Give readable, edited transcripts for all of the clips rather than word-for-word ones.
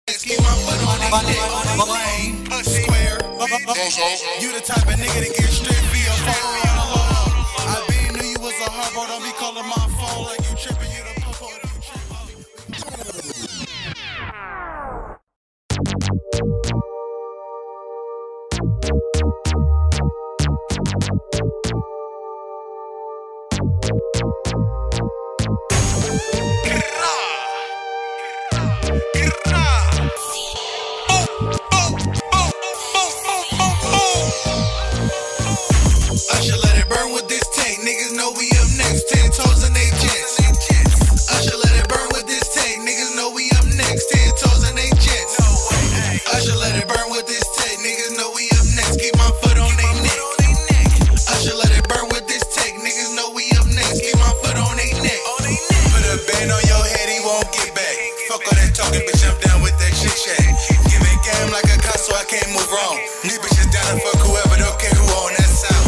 Keep my foot on their neck. Lane, square. You the type of nigga that get stripped for your phone. I been knew you was a hard don't be calling my phone like you tripping. You the popo if you I should let it burn with this tank. Niggas know we up next. 10 toes in they jets. I should let it burn with this tank. Niggas know we up next. 10 toes in they jets. I should let it burn with this tank. Niggas know we up next. Keep my foot on they neck. I should let it burn with this tank. Niggas know we up next. Keep my foot on they neck. Put a band on your head, he won't get back. Fuck all that talking, bitch, I'm down with that shit shack. Give it game like a console, I can't move wrong. These bitches down to fuck whoever, don't care who on that sound.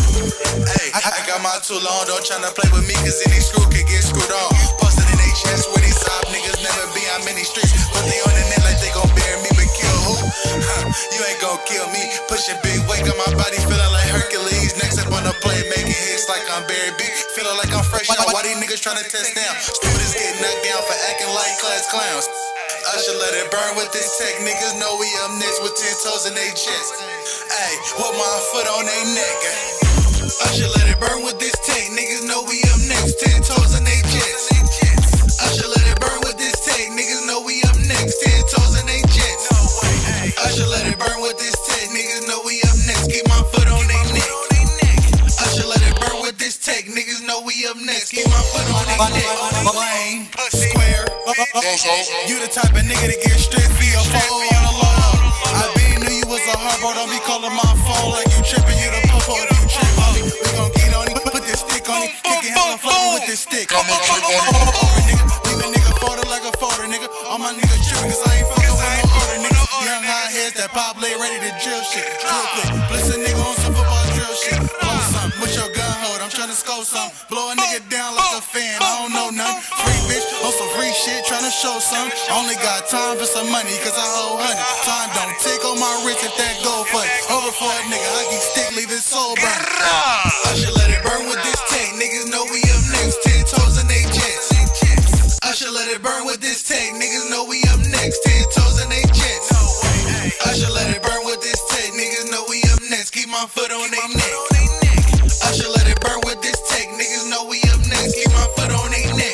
I got my too long, don't tryna play with me, cause any screw can get screwed on. Posted in they chest where these sob niggas never be on many streets. But they on the net like they gon' bury me, but kill who? You ain't gon' kill me. Pushing big weight on my body, feeling like Hercules. Next up on the play, making hits like I'm Barry B. Feeling like I'm fresh out, why these niggas tryna test down? Students get knocked down for acting like class clowns. I should let it burn with this tech. Niggas know we up next with 10 toes in they chest. Ayy, with my foot on they neck. I should let it burn with this tank. Niggas know we up next. 10 toes in they jets. I should let it burn with this tank. Niggas know we up next. 10 toes in they jets. I should let it burn with this tank. Niggas know we up next. Keep my foot on they neck. I should let it burn with this tank. Niggas know we up next. Keep my foot on they neck. Lane, square. You the type of nigga that get stripped for your phone. I been knew you was a hard don't be calling my phone like you tripping. You the popo if you tripping. We gon' get on him, put this stick on him, kick it, have him floating with this stick. I'm a trip on him, nigga. Leave a nigga folded like a folder, nigga. All my niggas trippin' cause I ain't fuckin' with no older niggas. Young high heads that pop late, ready to drill shit. Drill quick, blitz a nigga on some football drill shit. Blow something, with your gun hold, I'm tryna score something. Blow a nigga down like a fan, I don't know nothing. Free bitch, on some free shit, tryna show something. Only got time for some money cause I hold honey. Time don't tick on my wrist if that go for it. Over for a nigga, I keep stick, leave his soul burn. I should let it burn with this tank. Niggas know we up next. 10 toes in they jets. I should let it burn with this tank. Niggas know we up next. 10 toes in they jets. I should let it burn with this tank. Niggas know we up next. Keep my foot on they neck. I should let it burn with this tank. Niggas know we up next. Keep my foot on they neck.